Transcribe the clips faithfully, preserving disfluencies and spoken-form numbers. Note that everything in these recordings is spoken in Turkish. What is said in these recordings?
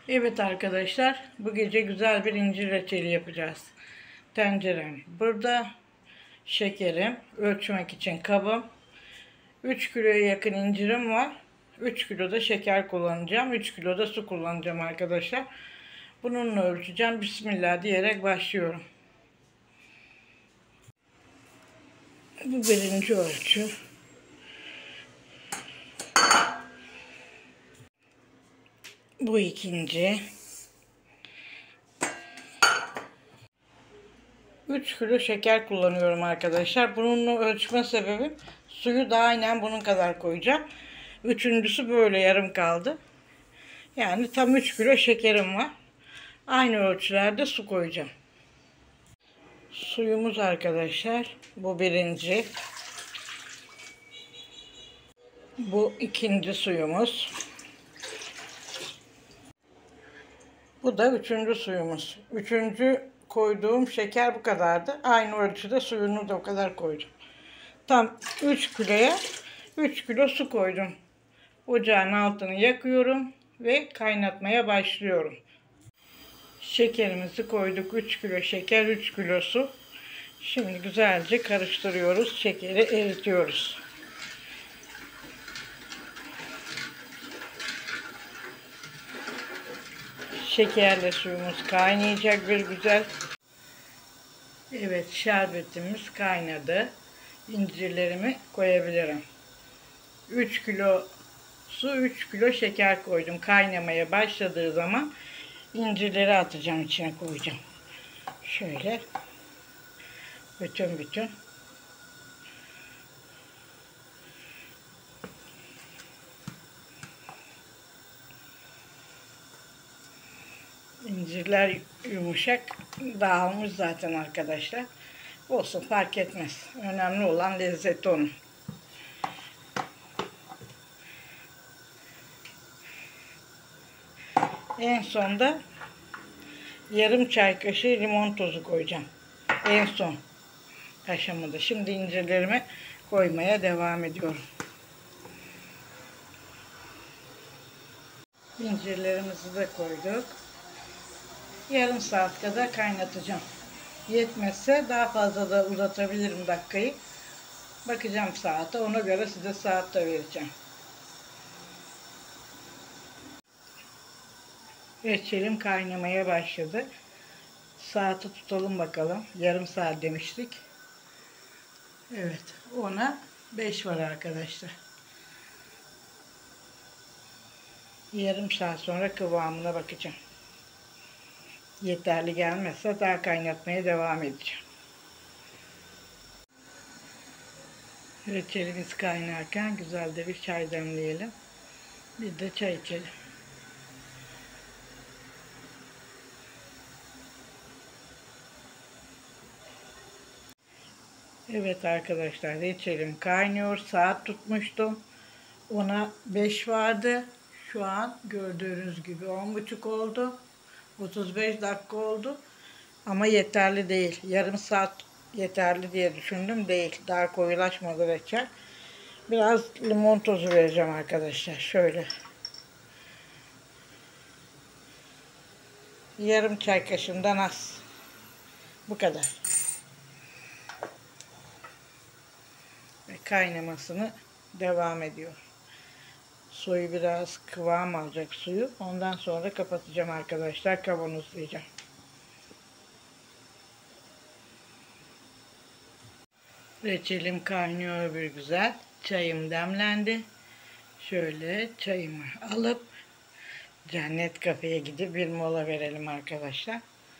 Evet arkadaşlar, bu gece güzel bir incir reçeli yapacağız. Tencerem burada, şekerim, ölçmek için kabım, üç kiloya yakın incirim var. üç kilo da şeker kullanacağım, üç kilo da su kullanacağım arkadaşlar. Bununla ölçeceğim. Bismillah diyerek başlıyorum. Bu birinci ölçü. Bu ikinci. üç kilo şeker kullanıyorum arkadaşlar. Bununla ölçme sebebim, suyu da aynen bunun kadar koyacağım. Üçüncüsü böyle yarım kaldı. Yani tam üç kilo şekerim var. Aynı ölçülerde su koyacağım. Suyumuz arkadaşlar. Bu birinci. Bu ikinci suyumuz. Bu da üçüncü suyumuz. Üçüncü koyduğum şeker bu kadardı. Aynı ölçüde suyunu da o kadar koydum. Tam üç kiloya üç kilo su koydum. Ocağın altını yakıyorum ve kaynatmaya başlıyorum. Şekerimizi koyduk. üç kilo şeker, üç kilo su. Şimdi güzelce karıştırıyoruz. Şekeri eritiyoruz. Şekerle suyumuz kaynayacak bir güzel. Evet, şerbetimiz kaynadı. İncirlerimi koyabilirim. üç kilo su, üç kilo şeker koydum. Kaynamaya başladığı zaman incirleri atacağım, içine koyacağım. Şöyle bütün bütün. İncirler yumuşak, dağılmış zaten arkadaşlar. Olsun, fark etmez. Önemli olan lezzeti onun. En sonda yarım çay kaşığı limon tozu koyacağım. En son aşamada. Şimdi incirlerimi koymaya devam ediyorum. İncirlerimizi de koyduk. Yarım saat kadar kaynatacağım. Yetmezse daha fazla da uzatabilirim dakikayı. Bakacağım saate. Ona göre size saat de vereceğim. Reçelim kaynamaya başladı. Saati tutalım bakalım. Yarım saat demiştik. Evet. Ona beş var arkadaşlar. Yarım saat sonra kıvamına bakacağım. Yeterli gelmezse daha kaynatmaya devam edeceğim. Reçelimiz kaynarken güzel de bir çay demleyelim. Bir de çay içelim. Evet arkadaşlar, reçelim kaynıyor. Saat tutmuştum. Ona beş vardı. Şu an gördüğünüz gibi on buçuk oldu. otuz beş dakika oldu. Ama yeterli değil. Yarım saat yeterli diye düşündüm. Değil. Daha koyulaşmadı reçel. Biraz limon tozu vereceğim arkadaşlar. Şöyle. Yarım çay kaşığından az. Bu kadar. Ve kaynamasını devam ediyor. Suyu biraz kıvam alacak suyu. Ondan sonra kapatacağım arkadaşlar. Kavanozlayacağım. Reçelim kaynıyor bir güzel. Çayım demlendi. Şöyle çayımı alıp Cennet Kafe'ye gidip bir mola verelim arkadaşlar.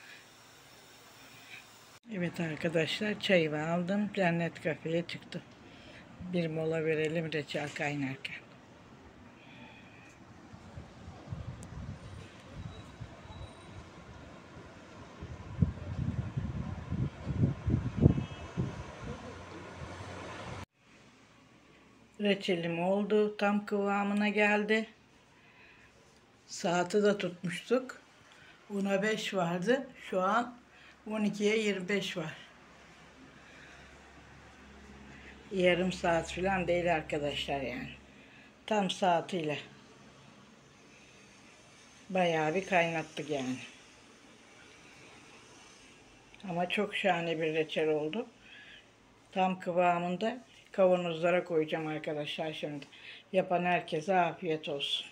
Evet arkadaşlar, çayımı aldım. Cennet Kafe'ye çıktım. Bir mola verelim reçel kaynarken. Reçelim oldu. Tam kıvamına geldi. Saati de tutmuştuk. Ona beş vardı. Şu an on ikiye yirmi beş var. Yarım saat falan değil arkadaşlar yani. Tam saatiyle. Bayağı bir kaynattık yani. Ama çok şahane bir reçel oldu. Tam kıvamında kavanozlara koyacağım arkadaşlar şimdi. Yapan herkese afiyet olsun.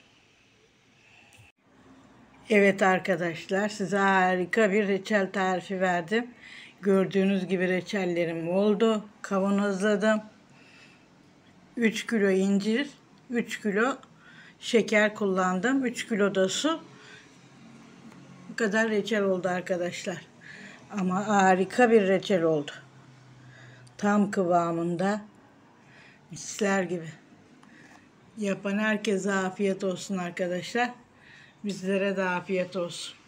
Evet arkadaşlar, size harika bir reçel tarifi verdim. Gördüğünüz gibi reçellerim oldu. Kavanozladım. üç kilo incir, üç kilo şeker kullandım. üç kilo da su. Bu kadar reçel oldu arkadaşlar. Ama harika bir reçel oldu. Tam kıvamında. Misler gibi. Yapan herkese afiyet olsun arkadaşlar. Bizlere de afiyet olsun.